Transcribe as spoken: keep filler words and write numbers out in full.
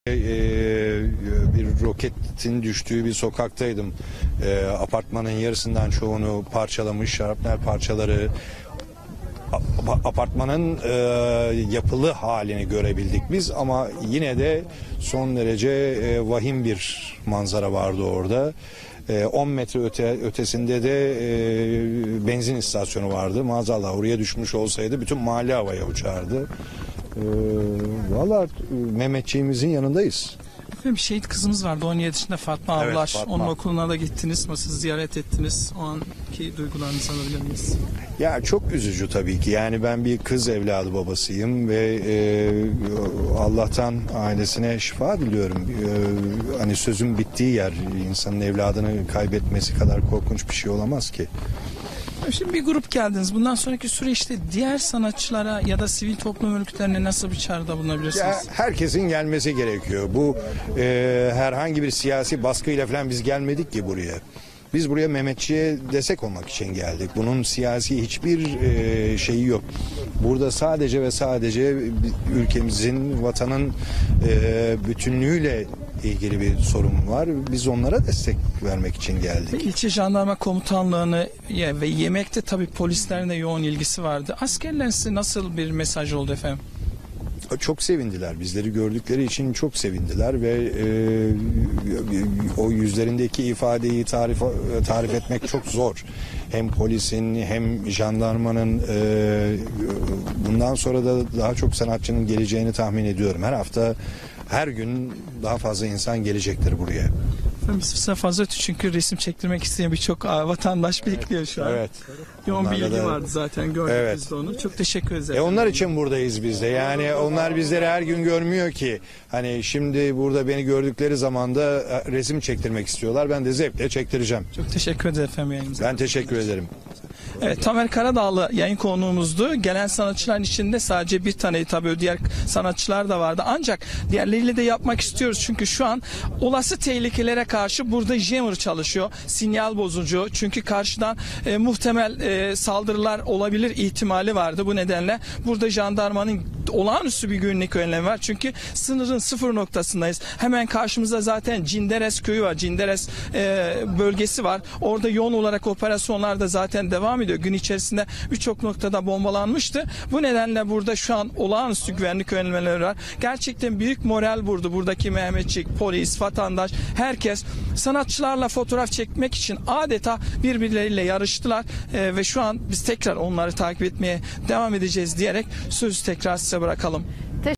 Ee, bir roketin düştüğü bir sokaktaydım. Ee, apartmanın yarısından çoğunu parçalamış, şarapnel parçaları, a- apartmanın e, yapılı halini görebildik biz, ama yine de son derece e, vahim bir manzara vardı orada. E, on metre öte, ötesinde de e, benzin istasyonu vardı. Maazallah oraya düşmüş olsaydı bütün mahalle havaya uçardı. E, Valla Mehmetçiğimizin yanındayız. Efendim şehit kızımız vardı on yedi yaşında Fatma Evet, Avlar. Fatma. Onun okuluna da gittiniz. Nasıl ziyaret ettiniz? O anki duygularınızı alabilir miyiz? Ya çok üzücü tabii ki. Yani ben bir kız evladı babasıyım ve e, Allah'tan ailesine şifa diliyorum. E, hani sözün bittiği yer, insanın evladını kaybetmesi kadar korkunç bir şey olamaz ki. Şimdi bir grup geldiniz. Bundan sonraki süreçte diğer sanatçılara ya da sivil toplum örgütlerine nasıl bir çağrıda bulunabilirsiniz? Ya herkesin gelmesi gerekiyor. Bu e, herhangi bir siyasi baskıyla falan biz gelmedik ki buraya. Biz buraya Mehmetçiğe destek olmak için geldik. Bunun siyasi hiçbir e, şeyi yok. Burada sadece ve sadece ülkemizin, vatanın e, bütünlüğüyle ilgili bir sorun var. Biz onlara destek vermek için geldik. İlçe Jandarma Komutanlığı'nı ve yemekte tabii polislerin de yoğun ilgisi vardı. Askerlerin size nasıl bir mesaj oldu efendim? Çok sevindiler. Bizleri gördükleri için çok sevindiler ve e, o yüzlerindeki ifadeyi tarif tarif etmek çok zor. Hem polisin hem jandarmanın e, bundan sonra da daha çok sanatçının geleceğini tahmin ediyorum. Her hafta, her gün daha fazla insan gelecektir buraya. Efendim size fazla çünkü resim çektirmek isteyen birçok vatandaş bekliyor şu an. Evet. Yoğun bir Onlarla ilgi da- vardı zaten, gördük Evet. biz de onu. Çok teşekkür ederiz. E onlar için buradayız biz de. Yani onlar bizleri her gün görmüyor ki. Hani şimdi burada beni gördükleri zaman da resim çektirmek istiyorlar. Ben de zevkle çektireceğim. Çok teşekkür ederiz efendim yayınımıza. Ben teşekkür ederim. Evet, Tamer Karadağlı yayın konuğumuzdu. Gelen sanatçıların içinde sadece bir tane, tabii diğer sanatçılar da vardı. Ancak diğerleriyle de yapmak istiyoruz. Çünkü şu an olası tehlikelere karşı burada jammer çalışıyor. Sinyal bozucu. Çünkü karşıdan e, muhtemel e, saldırılar olabilir ihtimali vardı. Bu nedenle burada jandarmanın olağanüstü bir güvenlik önlemi var. Çünkü sınırın sıfır noktasındayız. Hemen karşımızda zaten Cinderes köyü var. Cinderes e, bölgesi var. Orada yoğun olarak operasyonlar da zaten devam ediyor. Gün içerisinde birçok noktada bombalanmıştı. Bu nedenle burada şu an olağanüstü güvenlik önlemleri var. Gerçekten büyük moral vurdu buradaki Mehmetçik, polis, vatandaş, herkes sanatçılarla fotoğraf çekmek için adeta birbirleriyle yarıştılar e, ve şu an biz tekrar onları takip etmeye devam edeceğiz diyerek sözü tekrar size bırakalım.